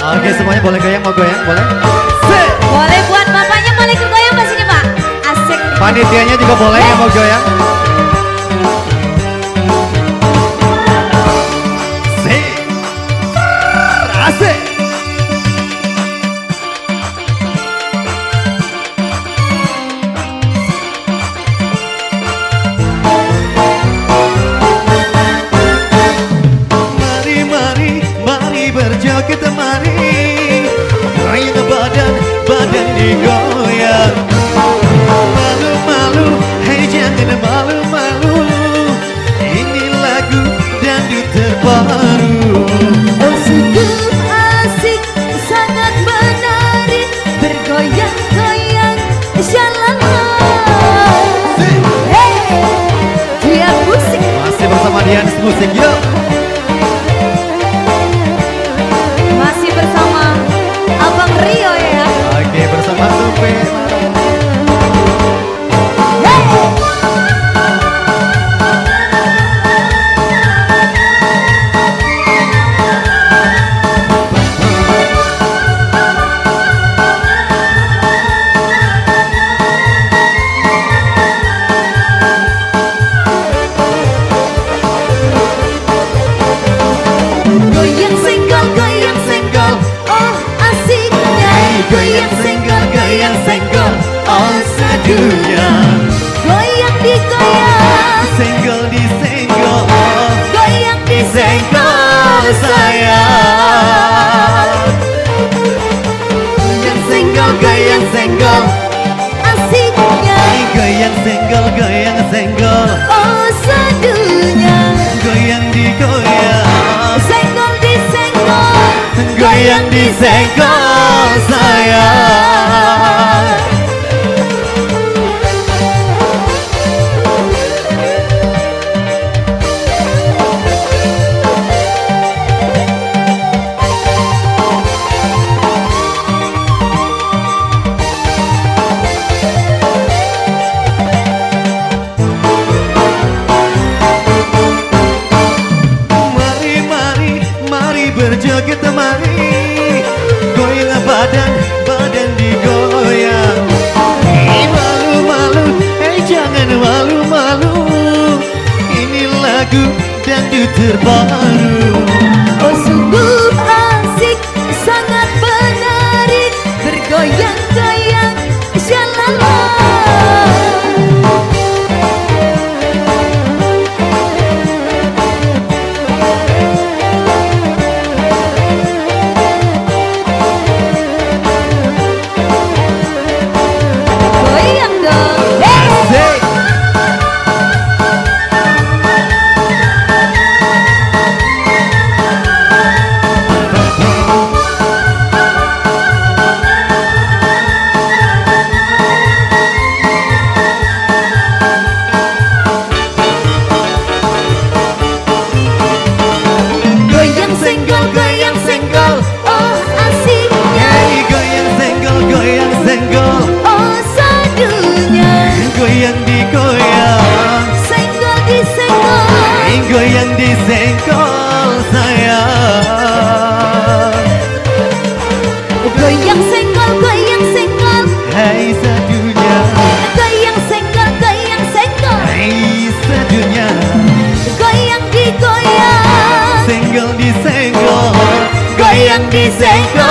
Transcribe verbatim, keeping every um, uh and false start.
Oke, semuanya boleh goyang, mau goyang, boleh? Se. Boleh buat bapaknya, boleh goyang pas ini Pak. Asik. Panitianya juga boleh yang mau goyang. Se. Asik. Mari, mari, mari berjoget mari. Goyang badan, badan digoyang. Malu-malu, hei jangan malu-malu. Ini lagu dangdut terbaru. Oh sungguh asik, sangat menarik. Bergoyang-goyang, shalala. Hey, dia musik. Masih bersama Dian Musik, yuk. Masih bersama Abang Rio ya. Oke, bersama Supi. Goyang senggol, goyang senggol, oh asiknya. Goyang senggol, goyang senggol, oh sadunya. Goyang digoyang, Senggol disenggol, goyang senggol sayang. Goyang senggol, goyang senggol, asiknya. goyang senggol, goyang senggol, Oh sadunya, goyang digoyang, senggol disenggol, goyang disenggol sayang. Mari, mari, mari berjoget mari. Goyang badan, badan digoyang. Ih, malu-malu, eh jangan malu-malu. Ini lagu dangdut terbaru. oh sungguh asik, sangat menarik. Bergoyang-goyang, shalala. Goyang dong. Hey. Asik. Goyang senggol, goyang senggol, oh asiknya. Hey, goyang senggol, goyang senggol, Oh sadunya, goyang digoyang, senggol disenggol, eh, goyang disenggol sayang. goyang senggol, goyang senggol, Hai sadunya, goyang senggol, goyang senggol, hai sadunya. goyang digoyang, Senggol disenggol, goyang disenggol